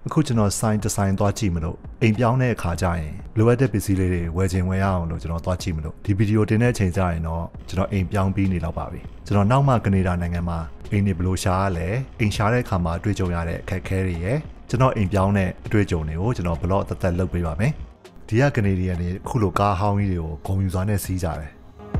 အခုကျွန်တော်ဆိုင်ဒီဇိုင်းသွားကြည့်မလို့အိမ်ပြောင်းတဲ့အခါကျရင်လိုအပ်တဲ့ပစ္စည်းလေးတွေဝယ်ချင်ဝယ်ရအောင်လို့ကျွန်တော်သွားကြည့်မလို့ဒီဗီဒီယိုတင်တဲ့အချိန်ကျရင်တော့ကျွန်တော်အိမ်ပြောင်းပြီးနေတော့ပါပြီကျွန်တော်နောက်မှကနေဒါနိုင်ငံမှာအိမ်နေဘယ်လိုရှာရလဲအိမ်ရှာတဲ့အခါမှာတွေ့ကြုံရတဲ့အခက်အခဲတွေရယ်ကျွန်တော်အိမ်ပြောင်းတဲ့အတွေ့အကြုံတွေကိုကျွန်တော်ဘလော့သက်သက်လုပ်ပေးပါမယ်ဒီကကနေဒီကနေအခုလိုကားဟောင်းကြီးတွေကိုဂုံယူစွာနဲ့စီးကြတယ်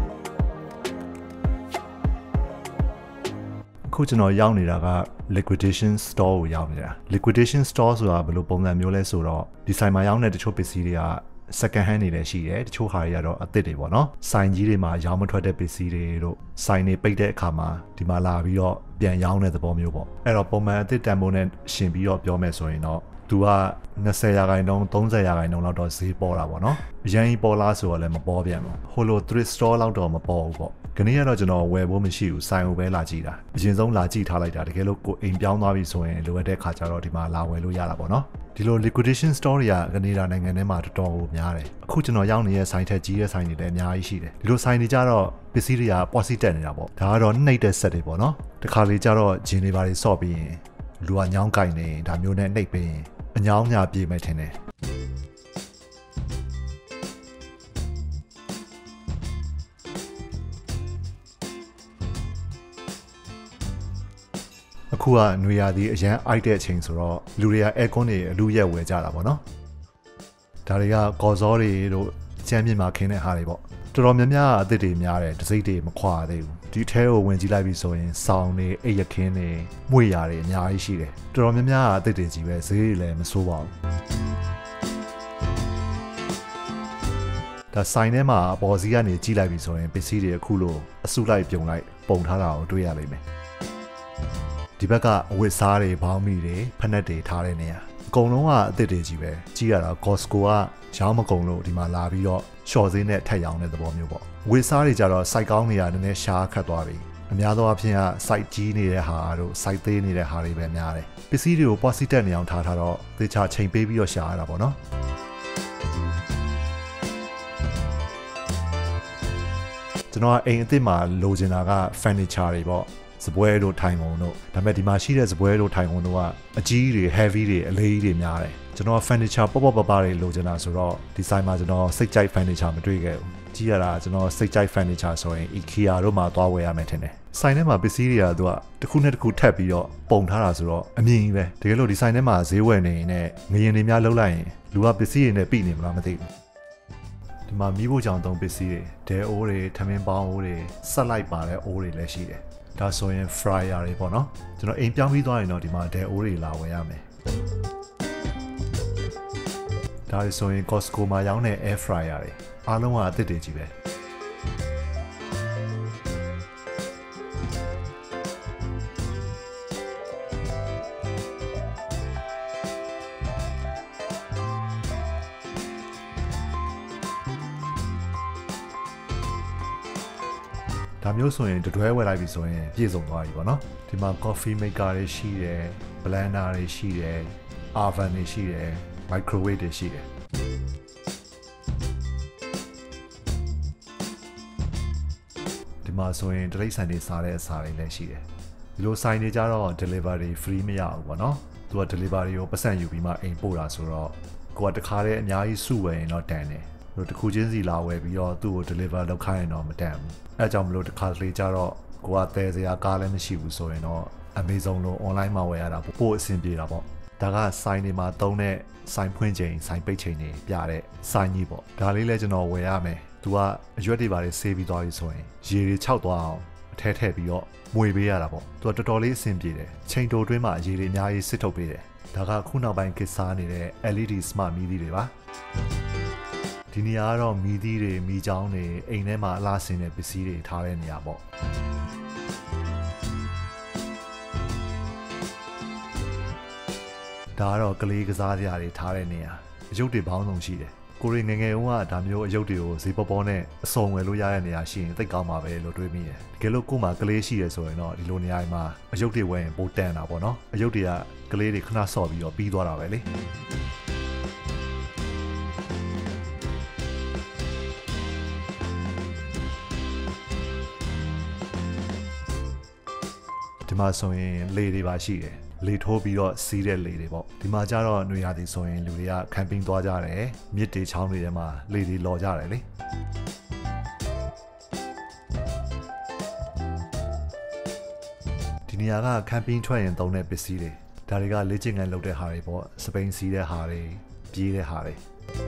အခုကျွန်တော်ရောက်နေတာက liquidation store ကိုရောက်နေတာ liquidation store ဆိုတာဘယ်လိုပုံစံမျိုးလဲဆိုတော့ဒီဆိုင်မှာရောက်တဲ့တချို့ပစ္စည်းတွေက second hand တွေလည်းရှိတယ်တချို့ဟာတွေကတော့အသစ်တွေပေါ့နော်ဆိုင်ကြီးတွေမှာရောင်းမထွက်တဲ့ပစ္စည်းတွေတို့ဆိုင်တွေပိတ်တဲ့အခါမှာဒီမှာလာပြီးတော့ပြန်ရောင်းတဲ့သဘောမျိုးပေါ့အဲ့တော့ပုံမှန်အသစ်တန်ဖိုးနဲ့ရှင်ပြီးတော့ပြောမယ်ဆိုရင်တော့သူက20%ရာခိုင်နှုန်း30%ရာခိုင်နှုန်းလောက်တော့ဈေးပေါ်တာပေါ့နော်အရင်ကြီးပေါ်လားဆိုတော့လည်းမပေါ်ပြန်ဘူးဟိုလို thrift store လောက်တော့မပေါ်ဘူးပေါ့ခဏကတော့ကျွန်တော်ဝယ်ဖို့မရှိဘူးဆိုင်ကိုပဲလာကြည့်တာအရင်ဆုံးလာကြည့်ထားလိုက်တာတကယ်လို့ကိုအိမ်ပြောင်းသွားပြီဆိုရင်လိုအပ်တဲ့ခါကျတော့ဒီမှာလာဝယ်လို့ရတာပေါ့နော်ဒီလို liquidation store တွေကကနေဒါနိုင်ငံထဲမှာတော်တော်ကိုများတယ်အခုကျွန်တော်ရောက်နေတဲ့ဆိုင်ထက်ကြီးတဲ့ဆိုင်တွေလည်းအများကြီးရှိတယ်ဒီလိုဆိုင်တွေကြတော့ပစ္စည်းတွေကပေါ်စီတက်နေတာပေါ့ဒါကတော့နှိပ်တဲ့ set တွေပေါ့နော်တခါလေကြတော့ဂျင်းတွေပါတွေဆော့ပြီးရင်လူကညောင်းကြိုင်နေဒါမျိုးနဲ့နှိပ်ပြီးရင်အညောင်းညာပြေးမယ်ထင်တယ်အခုကຫນွေရာသီအရန်အိုက်တဲ့အချိန်ဆိုတော့လူတွေကအဲကွန်းတွေအလူရက်ဝယ်ကြတာပေါ့နော်ဒါတွေကကော်စောတွေတို့ကျမ်းမြင့်မှာခင်းတဲ့ဟာတွေပေါ့တော်တော်များများအသစ်တွေများတယ်တစိမ့်တွေမခွာသေးဘူးဒီထဲကိုဝင်ကြည့်လိုက်ပြီဆိုရင်ဆောင်းတွေအိတ်ရခင်းတွေမွေရာတွေအများကြီးရှိတယ်တော်တော်များများအသစ်တွေကြီးပဲဈေးတွေလည်းမဆိုးပါဘူးဒါဆိုင်ထဲမှာအပေါ်စီးကနေကြည့်လိုက်ပြီဆိုရင်ပစ္စည်းတွေအခုလိုအစုလိုက်ပြုံလိုက်ပုံထားတာကိုတွေ့ရလိမ့်မယ်ဒီဘက်ကအဝတ်စားတွေဘောင်းမီတွေဖက်နှက်တွေထားတဲ့နေရာအကုန်လုံးကအသစ်တွေကြီးပဲကြည့်ရတာ Costco ကရောင်းမကုန်လို့ဒီမှာလာပြီးတော့ရှော့ဈေးနဲ့ထက်ရောင်းတဲ့သဘောမျိုးပေါ့ဝတ်စားတွေကြတော့ site ကောင်းနေတာနည်းနည်းရှားခတ်သွားပြီအများသောအားဖြင့်က site ကြီးနေတဲ့ဟာတို့ site သေးနေတဲ့ဟာတွေပဲများတယ်ပစ္စည်းတွေကို positive တက်နေအောင်ထားတော့သေချာချိန်ပေးပြီးတော့ရှာရတာပေါ့နော်ကျွန်တော်ကအိမ်အသစ်မှာလိုချင်တာက furniture တွေပေါ့စပွဲတို့ထိုင်ကုန်တို့ဒါပေမဲ့ဒီမှာရှိတဲ့စပွဲတို့ထိုင်ကုန်တို့ကအကြီးတွေ heavy တွေအလေးကြီးတွေများတယ်ကျွန်တော် furniture ပေါ့ပတွေလိုချင်တာဆိုတော့ဒီဆိုင်မှာကျွန်တော်စိတ်ကြိုက် furniture မတွေ့ခဲ့ဘူးကြည့်ရတာကျွန်တော်စိတ်ကြိုက် furniture ဆိုရင် IKEA တို့မှာသွားဝယ်ရမယ်ထင်တယ်ဆိုင်ထဲမှာပစ္စည်းတွေကသူကတစ်ခုနဲ့တစ်ခုထပ်ပြီးတော့ပုံထားတာဆိုတော့အမြင်ကြီးပဲတကယ်လို့ဒီဆိုင်ထဲမှာဈေးဝယ်နေရင်လည်းငရင်တွေများလှုပ်လိုက်ရင်လူကပစ္စည်းတွေနဲ့ပြည်နေမလားမသိဘူးဒီမှာမီးဖို့ကြောင်သုံးပစ္စည်းတွေဒဲအိုးတွေထမင်းပေါင်းအိုးတွေဆက်လိုက်ပါတဲ့အိုးတွေလည်းရှိတယ်ဒါဆိုရင် fryer တွေပေါ့နော်ကျွန်တော်အိမ်ပြောင်းပြီးသွားရင်တော့ဒီမှာဒဲအိုးတွေလာဝယ်ရမယ်ဒါဆိုရင် Costco မှာရောင်းတဲ့ air fryer တွေအားလုံးကအသစ်တွေကြီးပဲဒါမျိုးဆိုရင်တွဲဝယ်လိုက်ပြီဆိုရင်ပြည့်စုံသွားပြီပေါ့နော်ဒီမှာ coffee maker တွေရှိတယ် blender တွေရှိတယ် oven တွေရှိတယ် microwave တွေရှိတယ်ဒီမှာဆိုရင်တရိတ်ဆိုင်တွေစားတဲ့အစာတွေလည်းရှိတယ်ဒီလိုဆိုင်တွေကြတော့ delivery free မရဘူးပေါ့နော်သူက delivery ကိုပတ်စံယူပြီးမှအိမ်ပို့တာဆိုတော့ကိုကတခါတည်းအများကြီးစုဝယ်ရင်တော့တန်တယ်တို့တစ်ခုချင်းစီလာဝယ်ပြီးတော့သူ့ကို deliver လုပ်ခိုင်းရင်တော့မတန်ဘူးအဲကြောင့်မလို့တစ်ခါလေကြတော့ကိုကတဲစရာကားလည်းမရှိဘူးဆိုရင်တော့ Amazon လို online မှာဝယ်ရတာပို့အဆင်ပြေတာပေါ့ဒါကဆိုင်တွေမှာသုံးတဲ့ဆိုင်ဖွင့်ချိန်ဆိုင်ပိတ်ချိန်တွေပြတဲ့ဆိုင်ကြီးပေါ့ဒါလေးလည်းကျွန်တော်ဝယ်ရမယ်သူကအရွက်တွေပါလေးဆေးပြီးသွားပြီဆိုရင်ရေတွေခြောက်သွားအောင်အထဲထည့်ပြီးတော့မွေပေးရတာပေါ့သူကတော်တော်လေးအဆင်ပြေတယ်ချိန်တိုတွင်းမှာရေတွေအများကြီးစစ်ထုတ်ပေးတယ်ဒါကခုနောက်ပိုင်းကစားနေတဲ့ LED smart မီးသီးတွေပါဒီနေရာကတော့မီးသီးတွေမီးချောင်းတွေအိမ်ထဲမှာအလားဆင်တဲ့ပစ္စည်းတွေထားတဲ့နေရာပေါ့ဒါကတော့ကလေးကစားစရာတွေထားတဲ့နေရာအယုတ်တွေပေါင်းစုံရှိတယ်ကိုရီငယ်ငယ်တုန်းကဒါမျိုးအယုတ်တွေကိုဈေးပေါပေါနဲ့အစုံဝယ်လို့ရတဲ့နေရာရှိရင်သိကောင်းပါပဲလို့တွေးမိတယ်တကယ်လို့ကို့မှာကလေးရှိရဆိုရင်တော့ဒီလိုနေရာမှာအယုတ်တွေဝယ်ရင်ပိုတန်တာပေါ့နော်အယုတ်တွေကကလေးတွေခဏဆော့ပြီးတော့ပြီးသွားတာပဲလေဒီမှာဆိုရင်လေတွေပါရှိတယ်လေထိုးပြီးတော့စီးတဲ့လေတွေပေါ့ဒီမှာကျတော့နွေရာသီဆိုရင်လူတွေကကမ်ပင်းသွားကြတယ်မြစ်တွေချောင်းတွေထဲမှာလေတွေလော်ကြတယ်လေဒီနေရာကကမ်ပင်းထွက်ရင်သုံးတဲ့ပစ္စည်းတွေဒါတွေကလေ့ကျင့်ခန်းလုပ်တဲ့ဟာတွေပေါ့စပိန်စီးတဲ့ဟာတွေပြေးတဲ့ဟာတွေ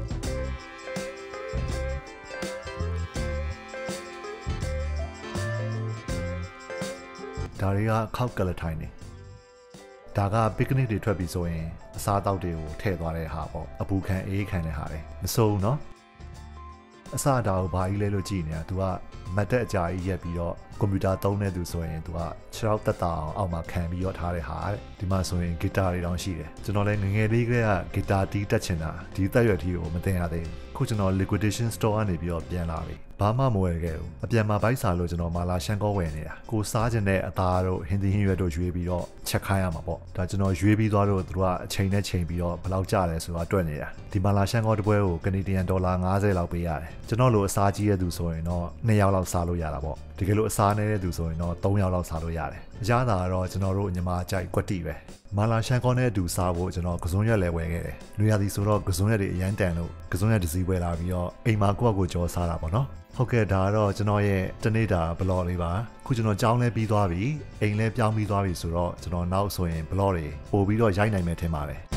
ဒါတွေကခောက်ကလထိုင်နေဒါကပစ်ကနစ်တွေထွက်ပြီးဆိုရင်အစားအသောက်တွေကိုထည့်သွားတဲ့ဟာပေါ့အပူခံအေးခံတဲ့ဟာတွေမစိုးဘူးเนาะအစားအသောက်ကိုဘာကြီးလဲလို့ကြည့်နေတာ तू ကမတ်တက်အကြာကြီးရက်ပြီးတော့ကွန်ပျူတာသုံးနေသူဆိုရင် तू ကခြေထောက်တက်တာအောင်အောက်မှာခံပြီးတော့ထားတဲ့ဟာတဲ့ဒီမှာဆိုရင်ဂီတာတွေတောင်ရှိတယ်ကျွန်တော်လည်းငငယ်လေးကဂီတာတီးတက်ချင်တာဒီတက်ရွက်တီးကိုမတင်ရသေးဘူးခုကျွန်တော် liquidation store ကနေပြီးတော့ပြန်လာပြီဘာမှမဝယ်ခဲ့ဘူးအပြန်မှာဘိုက်စာလို့ကျွန်တော်မာလာရှန်ကောဝယ်နေတာကိုစားခြင်းတဲ့အသားတို့ဟင်းသီးဟင်းရွက်တို့ရွေးပြီးတော့ချက်ခိုင်းရမှာပေါ့ဒါကျွန်တော်ရွေးပြီးသွားတော့သူကအချိန်နဲ့ချိန်ပြီးတော့ဘယ်လောက်ကျတယ်ဆိုတာတွက်နေတာဒီမာလာရှန်ကောတစ်ပွဲကိုကနေဒီယန်ဒေါ်လာ50လောက်ပေးရတယ်ကျွန်တော်လိုအစားကြီးတဲ့သူဆိုရင်တော့2ယောက်လောက်စားလို့ရတာပေါ့တကယ်လို့အစားနေတဲ့သူဆိုရင်တော့3ယောက်လောက်စားလို့ရတယ်အရသာကတော့ကျွန်တော်တို့ညီမကြိုက်ကွက်တီပဲမာလာရှန်ကောနဲ့အတူစားဖို့ကျွန်တော်ကစုံရက်လဲဝယ်ခဲ့တယ်။နွေရာသီဆိုတော့ကစုံရက်တွေအရန်တန်လို့ကစုံရက်တစ်စီးဝယ်လာပြီးတော့အိမ်မှာကိုယ့်အကိုကြောစားတာပေါ့နော်။ဟုတ်ကဲ့ဒါကတော့ကျွန်တော်ရဲ့တနေ့တာဘလော့လေးပါ။ခုကျွန်တော်ကြောင်းလဲပြီးသွားပြီ။အိမ်လဲပြောင်းပြီးသွားပြီဆိုတော့ကျွန်တော်နောက်ဆိုရင်ဘလော့တွေပို့ပြီးတော့ရိုက်နိုင်မယ်ထင်ပါတယ်